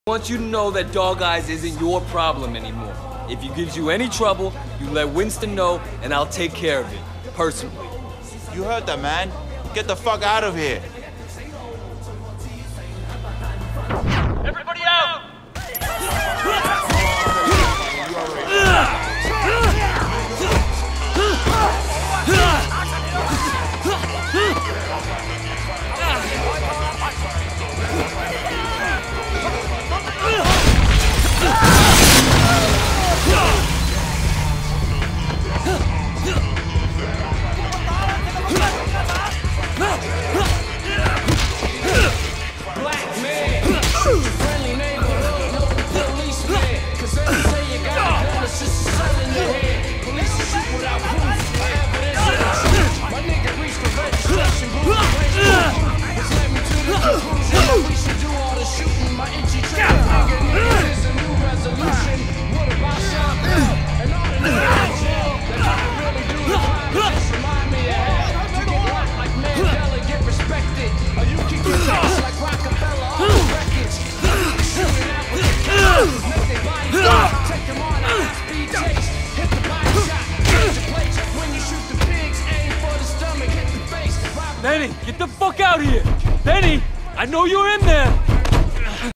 I want you to know that Dog Eyes isn't your problem anymore. If he gives you any trouble, you let Winston know, and I'll take care of it, personally. You heard that, man. Get the fuck out of here. Everybody out! Benny, get the fuck out of here! Benny, I know you're in there!